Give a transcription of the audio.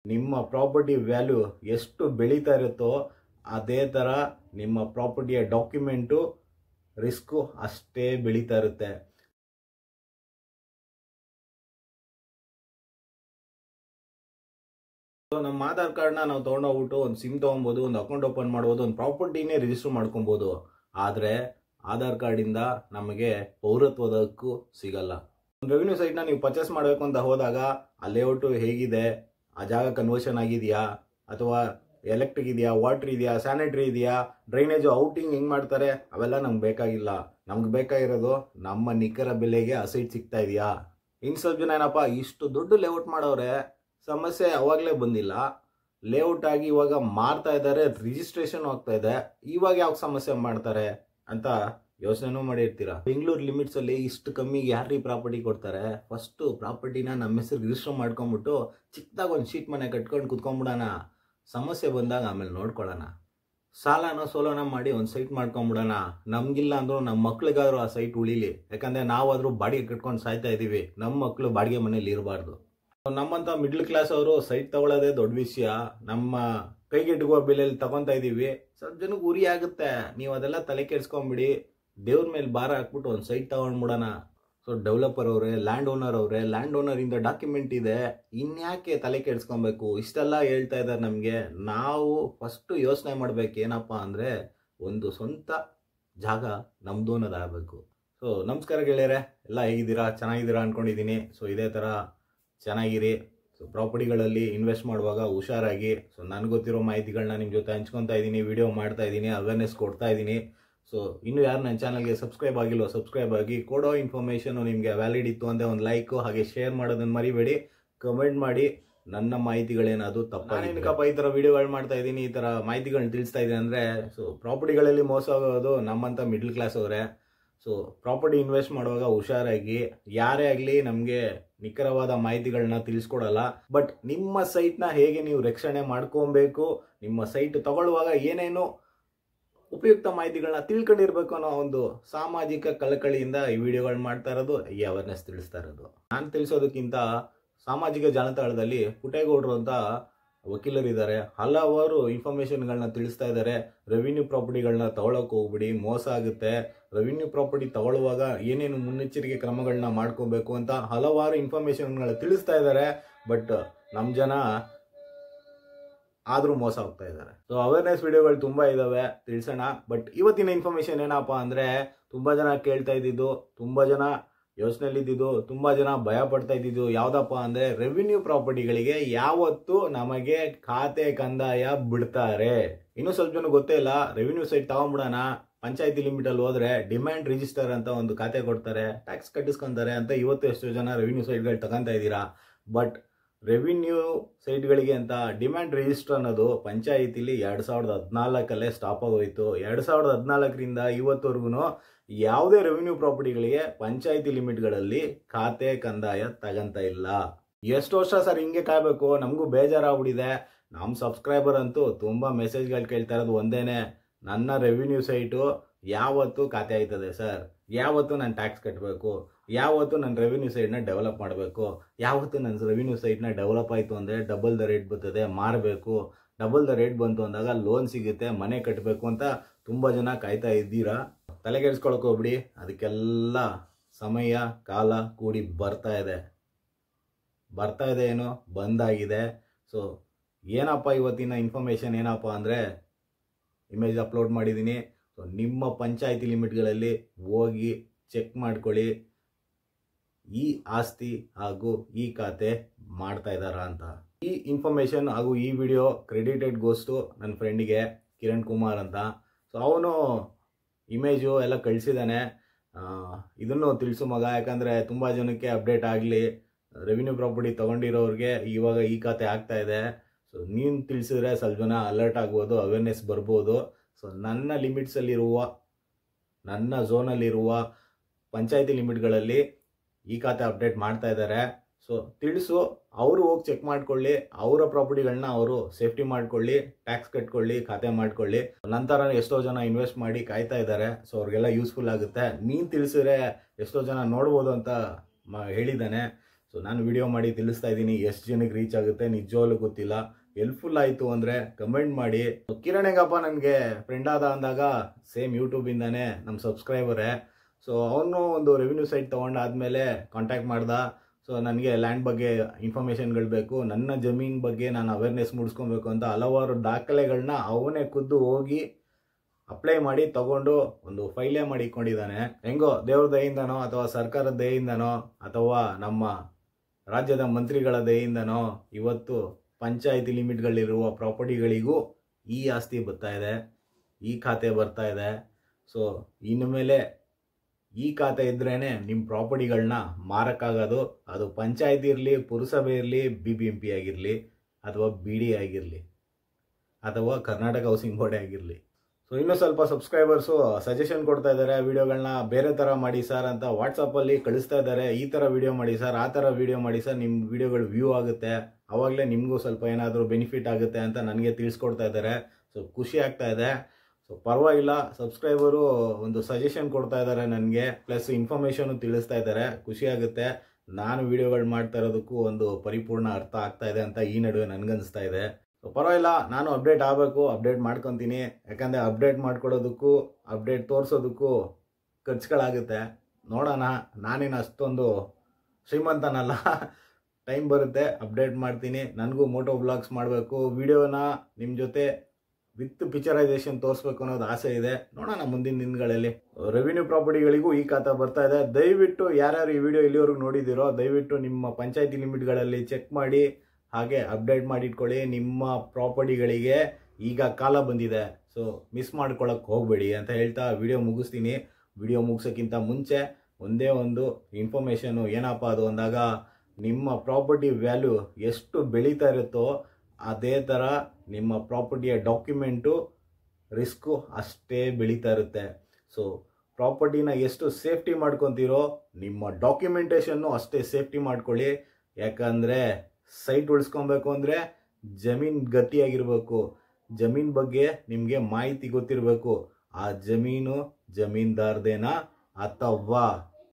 ನಿಮ್ಮ property value ಎಷ್ಟು ಬೆಳೀತಾ ಇರುತ್ತೋ ಅದೇ ಥರ ನಿಮ್ಮ ಪ್ರಾಪರ್ಟಿಯ ಡಾಕ್ಯುಮೆಂಟು ರಿಸ್ಕು ಅಷ್ಟೇ ಬೆಳೀತಾ ಇರುತ್ತೆ. ನಮ್ಮ ಆಧಾರ್ ಕಾರ್ಡ್ನ ನಾವು ತೊಗೊಂಡೋಗ್ಬಿಟ್ಟು ಒಂದು ಸಿಮ್ ತೊಗೊಬೋದು, ಒಂದು ಅಕೌಂಟ್ ಓಪನ್ ಮಾಡ್ಬೋದು, ಒಂದು ಪ್ರಾಪರ್ಟಿನೇ ರಿಜಿಸ್ಟರ್ ಮಾಡ್ಕೊಬೋದು. ಆದರೆ ಆಧಾರ್ ಕಾರ್ಡಿಂದ ನಮಗೆ ಪೌರತ್ವದ ಹಕ್ಕು ಸಿಗಲ್ಲ. ಒಂದು ರೆವಿನ್ಯೂ ಸೈಟ್ನ ನೀವು ಪರ್ಚೇಸ್ ಮಾಡಬೇಕು ಅಂತ ಹೋದಾಗ ಆ ಲೇಔಟು ಹೇಗಿದೆ, ಆ ಜಾಗ ಕನ್ವರ್ಷನ್ ಆಗಿದೆಯಾ, ಅಥವಾ ಎಲೆಕ್ಟ್ರಿಕ್ ಇದೆಯಾ, ವಾಟರ್ ಇದೆಯಾ, ಸ್ಯಾನಿಟರಿ ಇದೆಯಾ, ಡ್ರೈನೇಜು ಔಟಿಂಗ್ ಹೆಂಗೆ ಮಾಡ್ತಾರೆ, ಅವೆಲ್ಲ ನಮ್ಗೆ ಬೇಕಾಗಿಲ್ಲ. ನಮ್ಗೆ ಬೇಕಾಗಿರೋದು ನಮ್ಮ ನಿಖರ ಬೆಲೆಗೆ ಆ ಸೈಟ್ ಸಿಗ್ತಾ ಇದೆಯಾ. ಇನ್ನು ಸ್ವಲ್ಪ ಜನ ಏನಪ್ಪ ಇಷ್ಟು ದೊಡ್ಡ ಲೇಔಟ್ ಮಾಡೋರೆ, ಸಮಸ್ಯೆ ಅವಾಗಲೇ ಬಂದಿಲ್ಲ, ಲೇಔಟ್ ಆಗಿ ಇವಾಗ ಮಾರ್ತಾ ಇದ್ದಾರೆ, ರಿಜಿಸ್ಟ್ರೇಷನ್ ಆಗ್ತಾ ಇದೆ, ಇವಾಗ ಯಾವ ಸಮಸ್ಯೆ ಮಾಡ್ತಾರೆ ಅಂತ ಯೋಚನೆನೂ ಮಾಡಿರ್ತೀರ. ಬೆಂಗಳೂರು ಲಿಮಿಟ್ಸ್ ಅಲ್ಲಿ ಇಷ್ಟು ಕಮ್ಮಿಗೆ ಯಾರು ಪ್ರಾಪರ್ಟಿ ಕೊಡ್ತಾರೆ? ಫಸ್ಟ್ ಪ್ರಾಪರ್ಟಿನ ನಮ್ಮ ಹೆಸರು ರಿಜಿಸ್ಟರ್ ಮಾಡ್ಕೊಂಡ್ಬಿಟ್ಟು ಚಿಕ್ಕದಾಗ ಒಂದು ಶೀಟ್ ಮನೆ ಕಟ್ಕೊಂಡು ಕುತ್ಕೊಂಡ್ಬಿಡೋಣ, ಸಮಸ್ಯೆ ಬಂದಾಗ ಆಮೇಲೆ ನೋಡ್ಕೊಳ್ಳೋಣ. ಸಾಲನೋ ಸೋಲೋನ ಮಾಡಿ ಒಂದು ಸೈಟ್ ಮಾಡ್ಕೊಂಡ್ಬಿಡೋಣ. ನಮ್ಗಿಲ್ಲ ಅಂದ್ರೂ ನಮ್ಮ ಮಕ್ಳಿಗಾದ್ರೂ ಆ ಸೈಟ್ ಉಳಿಲಿ. ಯಾಕಂದ್ರೆ ನಾವಾದ್ರೂ ಬಾಡಿಗೆ ಕಟ್ಕೊಂಡು ಸಾಯ್ತಾ ಇದೀವಿ, ನಮ್ಮ ಮಕ್ಕಳು ಬಾಡಿಗೆ ಮನೇಲಿ ಇರಬಾರ್ದು. ನಮ್ಮಂತ ಮಿಡ್ಲ್ ಕ್ಲಾಸ್ ಅವರು ಸೈಟ್ ತಗೊಳ್ಳೋದೇ ದೊಡ್ಡ ವಿಷಯ. ನಮ್ಮ ಕೈಗೆಟುಕುವ ಬೆಲೆಯಲ್ಲಿ ತಗೊಂತಾ ಇದೀವಿ. ಸ್ವಲ್ಪ ಜನಕ್ಕೆ ಉರಿ ಆಗುತ್ತೆ. ನೀವು ಅದೆಲ್ಲ ತಲೆ ಕೆಡ್ಸ್ಕೊಂಬಿಡಿ. ದೇವ್ರ ಮೇಲೆ ಭಾರ ಹಾಕ್ಬಿಟ್ಟು ಒಂದು ಸೈಟ್ ತಗೊಂಡ್ಬಿಡೋಣ. ಸೊ ಡೆವಲಪರ್ ಅವರೇ, ಲ್ಯಾಂಡ್ ಓನರ್ ಅವರೇ, ಲ್ಯಾಂಡ್ ಓನರ್ ಇಂದ ಡಾಕ್ಯುಮೆಂಟ್ ಇದೆ, ಇನ್ಯಾಕೆ ತಲೆ ಕೆಡ್ಸ್ಕೊಬೇಕು? ಇಷ್ಟೆಲ್ಲ ಹೇಳ್ತಾ ಇದ್ದಾರೆ ನಮಗೆ. ನಾವು ಫಸ್ಟ್ ಯೋಚನೆ ಮಾಡ್ಬೇಕು ಏನಪ್ಪ ಅಂದರೆ, ಒಂದು ಸ್ವಂತ ಜಾಗ ನಮ್ದು ಅನ್ನೋದಾಗಬೇಕು. ಸೊ ನಮಸ್ಕಾರ ಗೆಳೆಯರೆ, ಎಲ್ಲ ಹೇಗಿದ್ದೀರಾ? ಚೆನ್ನಾಗಿದ್ದೀರಾ ಅಂದ್ಕೊಂಡಿದ್ದೀನಿ. ಸೊ ಇದೇ ಥರ ಚೆನ್ನಾಗಿರಿ. ಸೊ ಪ್ರಾಪರ್ಟಿಗಳಲ್ಲಿ ಇನ್ವೆಸ್ಟ್ ಮಾಡುವಾಗ ಹುಷಾರಾಗಿ. ಸೊ ನನಗೆ ಗೊತ್ತಿರೋ ಮಾಹಿತಿಗಳನ್ನ ನಿಮ್ಮ ಜೊತೆ ಹಂಚ್ಕೊತಾ ಇದ್ದೀನಿ, ವಿಡಿಯೋ ಮಾಡ್ತಾ ಇದ್ದೀನಿ, ಅವೇರ್ನೆಸ್ ಕೊಡ್ತಾ ಇದ್ದೀನಿ. ಸೊ ಇನ್ನು ಯಾರು ನನ್ನ ಚಾನಲ್ಗೆ ಸಬ್ಸ್ಕ್ರೈಬ್ ಆಗಿಲ್ವೋ ಸಬ್ಸ್ಕ್ರೈಬ್ ಆಗಿ. ಕೊಡೋ ಇನ್ಫಾರ್ಮೇಷನು ನಿಮಗೆ ವ್ಯಾಲಿಡ್ ಇತ್ತು ಅಂದರೆ ಒಂದು ಲೈಕು ಹಾಗೆ ಶೇರ್ ಮಾಡೋದನ್ನು ಮರಿಬೇಡಿ. ಕಮೆಂಟ್ ಮಾಡಿ ನನ್ನ ಮಾಹಿತಿಗಳೇನಾದರೂ ತಪ್ಪಾಗಿದ್ದಕ್ಕಪ್ಪ ಈ ಥರ ವಿಡಿಯೋಗಳು ಮಾಡ್ತಾ ಇದ್ದೀನಿ, ಈ ಥರ ಮಾಹಿತಿಗಳನ್ನ ತಿಳಿಸ್ತಾ ಇದ್ದೀನಿ ಅಂದರೆ, ಸೊ ಪ್ರಾಪರ್ಟಿಗಳಲ್ಲಿ ಮೋಸ ಆಗೋದು ನಮ್ಮಂಥ ಮಿಡ್ಲ್ ಕ್ಲಾಸ್ ಅವರೇ. ಸೊ ಪ್ರಾಪರ್ಟಿ ಇನ್ವೆಸ್ಟ್ ಮಾಡುವಾಗ ಹುಷಾರಾಗಿ. ಯಾರೇ ಆಗಲಿ ನಮಗೆ ನಿಖರವಾದ ಮಾಹಿತಿಗಳನ್ನ ತಿಳಿಸ್ಕೊಡಲ್ಲ. ಬಟ್ ನಿಮ್ಮ ಸೈಟ್ನ ಹೇಗೆ ನೀವು ರಕ್ಷಣೆ ಮಾಡ್ಕೊಬೇಕು, ನಿಮ್ಮ ಸೈಟ್ ತಗೊಳ್ಳುವಾಗ ಏನೇನು ಉಪಯುಕ್ತ ಮಾಹಿತಿಗಳನ್ನ ತಿಳ್ಕೊಂಡಿರ್ಬೇಕು ಅನ್ನೋ ಒಂದು ಸಾಮಾಜಿಕ ಕಳಕಳಿಯಿಂದ ಈ ವಿಡಿಯೋಗಳು ಮಾಡ್ತಾ ಇರೋದು, ಈ ಅವೇರ್ನೆಸ್ ತಿಳಿಸ್ತಾ ಇರೋದು. ನಾನು ತಿಳಿಸೋದಕ್ಕಿಂತ ಸಾಮಾಜಿಕ ಜಾಲತಾಣದಲ್ಲಿ ಪುಟೇಗೌಡರು ಅಂತ ವಕೀಲರಿದ್ದಾರೆ, ಹಲವಾರು ಇನ್ಫಾರ್ಮೇಷನ್ಗಳನ್ನ ತಿಳಿಸ್ತಾ ಇದ್ದಾರೆ. ರೆವಿನ್ಯೂ ಪ್ರಾಪರ್ಟಿಗಳನ್ನ ತಗೊಳಕ್ಕೆ ಹೋಗ್ಬಿಡಿ, ಮೋಸ ಆಗುತ್ತೆ. ರೆವಿನ್ಯೂ ಪ್ರಾಪರ್ಟಿ ತಗೊಳ್ಳುವಾಗ ಏನೇನು ಮುನ್ನೆಚ್ಚರಿಕೆ ಕ್ರಮಗಳನ್ನ ಮಾಡ್ಕೋಬೇಕು ಅಂತ ಹಲವಾರು ಇನ್ಫಾರ್ಮೇಷನ್ಗಳನ್ನ ತಿಳಿಸ್ತಾ ಇದ್ದಾರೆ. ಬಟ್ ನಮ್ಮ ಜನ ಆದರೂ ಮೋಸ ಹೋಗ್ತಾ ಇದ್ದಾರೆ. ಸೊ ಅವೇರ್ನೆಸ್ ವಿಡಿಯೋಗಳು ತುಂಬ ಇದ್ದಾವೆ, ತಿಳಿಸೋಣ. ಬಟ್ ಇವತ್ತಿನ ಇನ್ಫಾರ್ಮೇಷನ್ ಏನಪ್ಪ ಅಂದರೆ, ತುಂಬ ಜನ ಕೇಳ್ತಾ ಇದ್ದಿದ್ದು, ತುಂಬ ಜನ ಯೋಚನೆಯಲ್ಲಿದ್ದು, ತುಂಬ ಜನ ಭಯ ಪಡ್ತಾ ಇದ್ದಿದ್ದು ಯಾವುದಪ್ಪ ಅಂದರೆ, ರೆವಿನ್ಯೂ ಪ್ರಾಪರ್ಟಿಗಳಿಗೆ ಯಾವತ್ತು ನಮಗೆ ಖಾತೆ ಕಂದಾಯ ಬಿಡ್ತಾರೆ. ಇನ್ನೂ ಸ್ವಲ್ಪ ಜನ ಗೊತ್ತೇ ಇಲ್ಲ. ರೆವಿನ್ಯೂ ಸೈಟ್ ತಗೊಂಡ್ಬಿಡೋಣ, ಪಂಚಾಯತಿ ಲಿಮಿಟಲ್ಲಿ ಹೋದ್ರೆ ಡಿಮ್ಯಾಂಡ್ ರಿಜಿಸ್ಟರ್ ಅಂತ ಒಂದು ಖಾತೆ ಕೊಡ್ತಾರೆ, ಟ್ಯಾಕ್ಸ್ ಕಟ್ಟಿಸ್ಕೊಂತಾರೆ ಅಂತ ಇವತ್ತು ಎಷ್ಟೋ ಜನ ರೆವಿನ್ಯೂ ಸೈಟ್ಗಳು ತಗೊಂತಾ ಇದ್ದೀರಾ. ಬಟ್ ರೆವಿನ್ಯೂ ಸೈಟ್ಗಳಿಗೆ ಅಂತ ಡಿಮ್ಯಾಂಡ್ ರಿಜಿಸ್ಟರ್ ಅನ್ನೋದು ಪಂಚಾಯಿತಿಲಿ 2014 ಸ್ಟಾಪ್ ಆಗೋಯ್ತು. 2014ರಿಂದ ಇವತ್ತವರೆಗೂ ಯಾವುದೇ ರೆವಿನ್ಯೂ ಪ್ರಾಪರ್ಟಿಗಳಿಗೆ ಪಂಚಾಯಿತಿ ಲಿಮಿಟ್ಗಳಲ್ಲಿ ಖಾತೆ ಕಂದಾಯ ತಗಂತ ಇಲ್ಲ. ಎಷ್ಟು ವರ್ಷ ಸರ್ ಹಿಂಗೆ ಕಾಯ್ಬೇಕು? ನಮಗೂ ಬೇಜಾರಾಗ್ಬಿಟ್ಟಿದೆ. ನಮ್ಮ ಸಬ್ಸ್ಕ್ರೈಬರ್ ಅಂತೂ ತುಂಬ ಮೆಸೇಜ್ಗಳು ಕೇಳ್ತಾ ಇರೋದು ಒಂದೇನೆ, ನನ್ನ ರೆವಿನ್ಯೂ ಸೈಟು ಯಾವತ್ತು ಖಾತೆ ಆಯ್ತದೆ ಸರ್, ಯಾವತ್ತು ನಾನು ಟ್ಯಾಕ್ಸ್ ಕಟ್ಟಬೇಕು, ಯಾವತ್ತು ನನ್ನ ರೆವಿನ್ಯೂ ಸೈಟ್ನ ಡೆವಲಪ್ ಮಾಡಬೇಕು, ಯಾವತ್ತು ನನ್ನ ರೆವಿನ್ಯೂ ಸೈಟ್ನ ಡೆವಲಪ್ ಆಯಿತು ಅಂದರೆ ಡಬಲ್ ದ ರೇಟ್ ಬರ್ತದೆ, ಮಾರಬೇಕು, ಡಬಲ್ ದ ರೇಟ್ ಬಂತು ಅಂದಾಗ ಲೋನ್ ಸಿಗುತ್ತೆ, ಮನೆ ಕಟ್ಟಬೇಕು ಅಂತ ತುಂಬ ಜನ ಕಾಯ್ತಾ ಇದ್ದೀರಾ. ತಲೆಗೆಡ್ಸ್ಕೊಳಕ್ಕೆ ಹೋಗ್ಬಿಡಿ. ಅದಕ್ಕೆಲ್ಲ ಸಮಯ ಕಾಲ ಕೂಡಿ ಬರ್ತಾ ಇದೆ ಏನೋ ಬಂದಾಗಿದೆ. ಸೊ ಏನಪ್ಪ ಇವತ್ತಿನ ಇನ್ಫಾರ್ಮೇಷನ್ ಏನಪ್ಪ ಅಂದರೆ, ಇಮೇಜ್ ಅಪ್ಲೋಡ್ ಮಾಡಿದ್ದೀನಿ. ಸೊ ನಿಮ್ಮ ಪಂಚಾಯಿತಿ ಲಿಮಿಟ್ಗಳಲ್ಲಿ ಹೋಗಿ ಚೆಕ್ ಮಾಡ್ಕೊಳ್ಳಿ, ಈ ಆಸ್ತಿ ಹಾಗೂ ಈ ಖಾತೆ ಮಾಡ್ತಾ ಇದ್ದಾರಾ ಅಂತ. ಈ ಇನ್ಫಾರ್ಮೇಷನ್ ಹಾಗೂ ಈ ವಿಡಿಯೋ ಕ್ರೆಡಿಟೆಡ್ ಗೋಸ್ಟು ನನ್ನ ಫ್ರೆಂಡಿಗೆ ಕಿರಣ್ ಕುಮಾರ್ ಅಂತ. ಸೊ ಅವನು ಇಮೇಜು ಎಲ್ಲ ಕಳಿಸಿದ್ದಾನೆ. ಇದನ್ನು ತಿಳಿಸು ಮಗ, ಯಾಕಂದರೆ ತುಂಬ ಜನಕ್ಕೆ ಅಪ್ಡೇಟ್ ಆಗಲಿ. ರೆವಿನ್ಯೂ ಪ್ರಾಪರ್ಟಿ ತೊಗೊಂಡಿರೋರಿಗೆ ಇವಾಗ ಈ ಖಾತೆ ಆಗ್ತಾ ಇದೆ. ಸೊ ನೀನು ತಿಳಿಸಿದ್ರೆ ಸ್ವಲ್ಪ ಜನ ಅಲರ್ಟ್ ಆಗ್ಬೋದು, ಅವೇರ್ನೆಸ್ ಬರ್ಬೋದು. ಸೊ ನನ್ನ ಲಿಮಿಟ್ಸಲ್ಲಿರುವ, ನನ್ನ ಝೋನಲ್ಲಿರುವ ಪಂಚಾಯಿತಿ ಲಿಮಿಟ್ಗಳಲ್ಲಿ ಈ ಖಾತೆ ಅಪ್ಡೇಟ್ ಮಾಡ್ತಾ ಇದ್ದಾರೆ. ಸೊ ತಿಳಿಸು, ಅವರು ಹೋಗಿ ಚೆಕ್ ಮಾಡ್ಕೊಳ್ಳಿ, ಅವರ ಪ್ರಾಪರ್ಟಿಗಳನ್ನ ಅವರು ಸೇಫ್ಟಿ ಮಾಡ್ಕೊಳ್ಳಿ, ಟ್ಯಾಕ್ಸ್ ಕಟ್ಕೊಳ್ಳಿ, ಖಾತೆ ಮಾಡ್ಕೊಳ್ಳಿ. ನಂತರ ಎಷ್ಟೋ ಜನ ಇನ್ವೆಸ್ಟ್ ಮಾಡಿ ಕಾಯ್ತಾ ಇದ್ದಾರೆ. ಸೊ ಅವ್ರಿಗೆಲ್ಲ ಯೂಸ್ಫುಲ್ ಆಗುತ್ತೆ. ನೀನು ತಿಳಿಸಿದ್ರೆ ಎಷ್ಟೋ ಜನ ನೋಡ್ಬೋದು ಅಂತ ಹೇಳಿದ್ದಾನೆ. ಸೊ ನಾನು ವಿಡಿಯೋ ಮಾಡಿ ತಿಳಿಸ್ತಾ ಇದ್ದೀನಿ, ಎಷ್ಟು ಜನಕ್ಕೆ ರೀಚ್ ಆಗುತ್ತೆ ನಿಜವಾಗ್ಲೂ ಗೊತ್ತಿಲ್ಲ. ಹೆಲ್ಪ್ಫುಲ್ ಆಯಿತು ಅಂದರೆ ಕಮೆಂಟ್ ಮಾಡಿ. ಕಿರಣ್ ಹೆಂಗಪ್ಪ ನನಗೆ ಫ್ರೆಂಡ್ ಆದ ಅಂದಾಗ ಸೇಮ್ ಯೂಟ್ಯೂಬಿಂದಾನೇ ನಮ್ಮ ಸಬ್ಸ್ಕ್ರೈಬರೇ. ಸೊ ಅವನು ಒಂದು ರೆವಿನ್ಯೂ ಸೈಟ್ ತೊಗೊಂಡಾದ್ಮೇಲೆ ಕಾಂಟ್ಯಾಕ್ಟ್ ಮಾಡ್ದ. ಸೊ ನನಗೆ ಲ್ಯಾಂಡ್ ಬಗ್ಗೆ ಇನ್ಫಾರ್ಮೇಷನ್ಗಳು ಬೇಕು, ನನ್ನ ಜಮೀನ್ ಬಗ್ಗೆ ನಾನು ಅವೇರ್ನೆಸ್ ಮೂಡಿಸ್ಕೊಬೇಕು ಅಂತ ಹಲವಾರು ದಾಖಲೆಗಳನ್ನ ಅವನೇ ಖುದ್ದು ಹೋಗಿ ಅಪ್ಲೈ ಮಾಡಿ ತಗೊಂಡು ಒಂದು ಫೈಲೇ ಮಾಡಿ ಇಟ್ಕೊಂಡಿದ್ದಾನೆ. ಹೆಂಗೋ ದೇವ್ರ ದಯೆಯಿಂದನೋ ಅಥವಾ ಸರ್ಕಾರದ ದಯೆಯಿಂದನೋ ಅಥವಾ ನಮ್ಮ ರಾಜ್ಯದ ಮಂತ್ರಿಗಳ ದಯೆಯಿಂದನೋ ಇವತ್ತು ಪಂಚಾಯಿತಿ ಲಿಮಿಟ್ಗಳಿರುವ ಪ್ರಾಪರ್ಟಿಗಳಿಗೂ ಈ ಆಸ್ತಿ ಬರ್ತಾ ಇದೆ, ಈ ಖಾತೆ ಬರ್ತಾ ಇದೆ. ಸೊ ಇನ್ನು ಮೇಲೆ ಈ ಖಾತೆ ಇದ್ರೇನೆ ನಿಮ್ಮ ಪ್ರಾಪರ್ಟಿಗಳನ್ನ ಮಾರಕ್ಕಾಗೋದು. ಅದು ಪಂಚಾಯತಿ ಇರಲಿ, ಪುರಸಭೆ ಇರಲಿ, BBMP ಆಗಿರಲಿ, ಅಥವಾ BD ಆಗಿರಲಿ, ಅಥವಾ ಕರ್ನಾಟಕ ಹೌಸಿಂಗ್ ಬೋರ್ಡ್ ಆಗಿರಲಿ. ಸೊ ಇನ್ನೂ ಸ್ವಲ್ಪ ಸಬ್ಸ್ಕ್ರೈಬರ್ಸು ಸಜೆಷನ್ ಕೊಡ್ತಾ ಇದ್ದಾರೆ, ವಿಡಿಯೋಗಳನ್ನ ಬೇರೆ ಥರ ಮಾಡಿ ಸರ್ ಅಂತ ವಾಟ್ಸಪ್ಪಲ್ಲಿ ಕಳಿಸ್ತಾ ಇದ್ದಾರೆ. ಈ ಥರ ವಿಡಿಯೋ ಮಾಡಿ ಸರ್, ಆ ಥರ ವಿಡಿಯೋ ಮಾಡಿ ಸರ್, ನಿಮ್ಮ ವಿಡಿಯೋಗಳು ವ್ಯೂ ಆಗುತ್ತೆ, ಆವಾಗಲೇ ನಿಮಗೂ ಸ್ವಲ್ಪ ಏನಾದರೂ ಬೆನಿಫಿಟ್ ಆಗುತ್ತೆ ಅಂತ ನನಗೆ ತಿಳಿಸ್ಕೊಡ್ತಾ ಇದ್ದಾರೆ. ಸೊ ಖುಷಿ ಆಗ್ತಾ ಇದೆ. ಸೊ ಪರವಾಗಿಲ್ಲ, ಸಬ್ಸ್ಕ್ರೈಬರು ಒಂದು ಸಜೆಷನ್ ಕೊಡ್ತಾ ಇದ್ದಾರೆ ನನಗೆ, ಪ್ಲಸ್ ಇನ್ಫಾರ್ಮೇಷನು ತಿಳಿಸ್ತಾ ಇದ್ದಾರೆ. ಖುಷಿ ಆಗುತ್ತೆ. ನಾನು ವಿಡಿಯೋಗಳು ಮಾಡ್ತಾ ಇರೋದಕ್ಕೂ ಒಂದು ಪರಿಪೂರ್ಣ ಅರ್ಥ ಆಗ್ತಾ ಇದೆ ಅಂತ ಈ ನಡುವೆ ನನಗನ್ನಿಸ್ತಾ ಇದೆ. ಸೊ ಪರವಾಗಿಲ್ಲ, ನಾನು ಅಪ್ಡೇಟ್ ಆಗಬೇಕು, ಅಪ್ಡೇಟ್ ಮಾಡ್ಕೊತೀನಿ. ಯಾಕಂದರೆ ಅಪ್ಡೇಟ್ ಮಾಡ್ಕೊಳ್ಳೋದಕ್ಕೂ ಅಪ್ಡೇಟ್ ತೋರಿಸೋದಕ್ಕೂ ಖರ್ಚುಗಳಾಗುತ್ತೆ. ನೋಡೋಣ, ನಾನೇನು ಅಷ್ಟೊಂದು ಶ್ರೀಮಂತನಲ್ಲ. ಟೈಮ್ ಬರುತ್ತೆ, ಅಪ್ಡೇಟ್ ಮಾಡ್ತೀನಿ. ನನಗೂ ಮೋಟೋ ವ್ಲಾಗ್ಸ್ ಮಾಡಬೇಕು, ವಿಡಿಯೋನ ನಿಮ್ಮ ಜೊತೆ ವಿತ್ ಪಿಕ್ಚರೈಸೇಷನ್ ತೋರಿಸ್ಬೇಕು ಅನ್ನೋದು ಆಸೆ ಇದೆ. ನೋಡೋಣ ಮುಂದಿನ ದಿನಗಳಲ್ಲಿ. ರೆವಿನ್ಯೂ ಪ್ರಾಪರ್ಟಿಗಳಿಗೂ ಈ ಖಾತಾ ಬರ್ತಾ ಇದೆ. ದಯವಿಟ್ಟು ಯಾರ್ಯಾರು ಈ ವಿಡಿಯೋ ಇಲ್ಲಿವರೆಗೂ ನೋಡಿದ್ದೀರೋ ದಯವಿಟ್ಟು ನಿಮ್ಮ ಪಂಚಾಯತಿ ಲಿಮಿಟ್ಗಳಲ್ಲಿ ಚೆಕ್ ಮಾಡಿ, ಹಾಗೆ ಅಪ್ಡೇಟ್ ಮಾಡಿಟ್ಕೊಳ್ಳಿ. ನಿಮ್ಮ ಪ್ರಾಪರ್ಟಿಗಳಿಗೆ ಈಗ ಕಾಲ ಬಂದಿದೆ, ಸೊ ಮಿಸ್ ಮಾಡ್ಕೊಳ್ಳೋಕೆ ಹೋಗಬೇಡಿ ಅಂತ ಹೇಳ್ತಾ ವಿಡಿಯೋ ಮುಗಿಸ್ತೀನಿ. ವಿಡಿಯೋ ಮುಗಿಸೋಕ್ಕಿಂತ ಮುಂಚೆ ಒಂದೇ ಒಂದು ಇನ್ಫಾರ್ಮೇಷನು, ಏನಪ್ಪ ಅದು ಅಂದಾಗ, ನಿಮ್ಮ ಪ್ರಾಪರ್ಟಿ ವ್ಯಾಲ್ಯೂ ಎಷ್ಟು ಬೆಳೀತಾ ಇರುತ್ತೋ ಅದೇ ಥರ ನಿಮ್ಮ ಪ್ರಾಪರ್ಟಿಯ ಡಾಕ್ಯುಮೆಂಟು ರಿಸ್ಕು ಅಷ್ಟೇ ಬೆಳೀತಾ ಇರುತ್ತೆ. ಸೊ ಪ್ರಾಪರ್ಟಿನ ಎಷ್ಟು ಸೇಫ್ಟಿ ಮಾಡ್ಕೊತೀರೋ ನಿಮ್ಮ ಡಾಕ್ಯುಮೆಂಟೇಷನ್ನು ಅಷ್ಟೇ ಸೇಫ್ಟಿ ಮಾಡ್ಕೊಳ್ಳಿ. ಯಾಕಂದರೆ ಸೈಟ್ ಉಳಿಸ್ಕೊಬೇಕು ಅಂದರೆ ಜಮೀನು ಗಟ್ಟಿಯಾಗಿರಬೇಕು, ಜಮೀನ್ ಬಗ್ಗೆ ನಿಮಗೆ ಮಾಹಿತಿ ಗೊತ್ತಿರಬೇಕು. ಆ ಜಮೀನು ಜಮೀನ್ದಾರ್ದೇನಾ ಅಥವಾ